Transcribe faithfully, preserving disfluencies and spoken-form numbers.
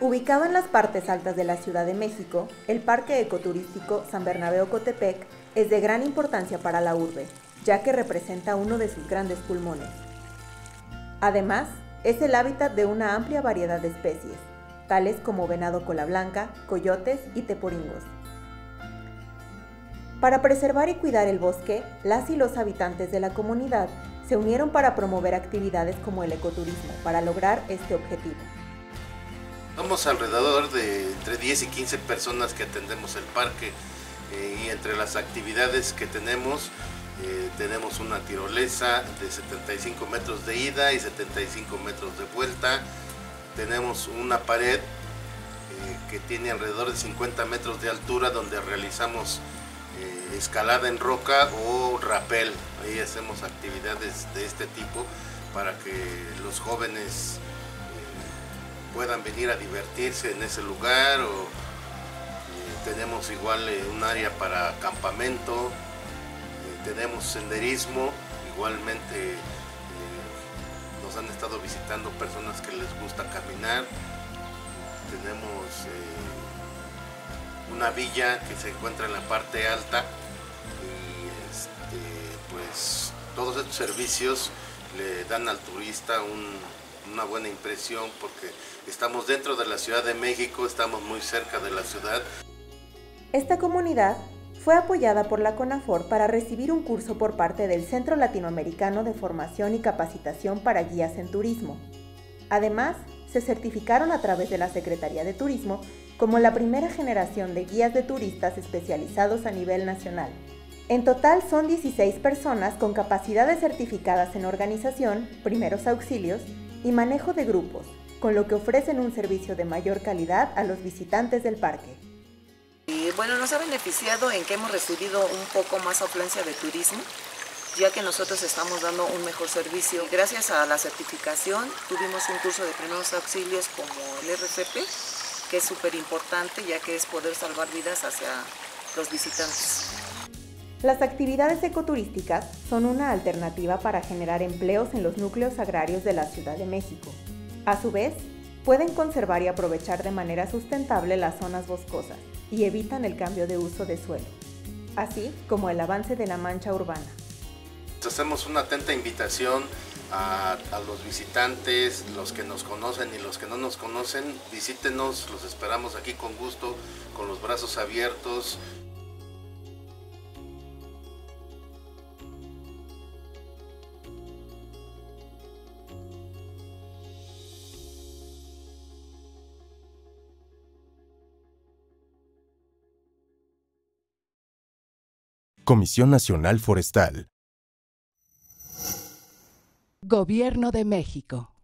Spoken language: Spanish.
Ubicado en las partes altas de la Ciudad de México, el Parque Ecoturístico San Bernabé Ocotepec es de gran importancia para la urbe, ya que representa uno de sus grandes pulmones. Además, es el hábitat de una amplia variedad de especies, tales como venado cola blanca, coyotes y teporingos. Para preservar y cuidar el bosque, las y los habitantes de la comunidad se unieron para promover actividades como el ecoturismo, para lograr este objetivo. Somos alrededor de entre diez y quince personas que atendemos el parque eh, y entre las actividades que tenemos, eh, tenemos una tirolesa de setenta y cinco metros de ida y setenta y cinco metros de vuelta. Tenemos una pared eh, que tiene alrededor de cincuenta metros de altura donde realizamos eh, escalada en roca o rapel. Ahí hacemos actividades de este tipo para que los jóvenes puedan venir a divertirse en ese lugar. O eh, tenemos igual eh, un área para campamento, eh, tenemos senderismo, igualmente eh, nos han estado visitando personas que les gusta caminar. Tenemos eh, una villa que se encuentra en la parte alta y este, pues todos estos servicios le dan al turista un una buena impresión porque estamos dentro de la Ciudad de México, estamos muy cerca de la ciudad. Esta comunidad fue apoyada por la CONAFOR para recibir un curso por parte del Centro Latinoamericano de Formación y Capacitación para Guías en Turismo. Además, se certificaron a través de la Secretaría de Turismo como la primera generación de guías de turistas especializados a nivel nacional. En total son dieciséis personas con capacidades certificadas en organización, primeros auxilios y manejo de grupos, con lo que ofrecen un servicio de mayor calidad a los visitantes del parque. Y bueno, nos ha beneficiado en que hemos recibido un poco más afluencia de turismo, ya que nosotros estamos dando un mejor servicio. Gracias a la certificación tuvimos un curso de primeros auxilios como el R F P, que es súper importante ya que es poder salvar vidas hacia los visitantes. Las actividades ecoturísticas son una alternativa para generar empleos en los núcleos agrarios de la Ciudad de México. A su vez, pueden conservar y aprovechar de manera sustentable las zonas boscosas y evitan el cambio de uso de suelo, así como el avance de la mancha urbana. Hacemos una atenta invitación a, a los visitantes, los que nos conocen y los que no nos conocen, visítenos, los esperamos aquí con gusto, con los brazos abiertos. Comisión Nacional Forestal. Gobierno de México.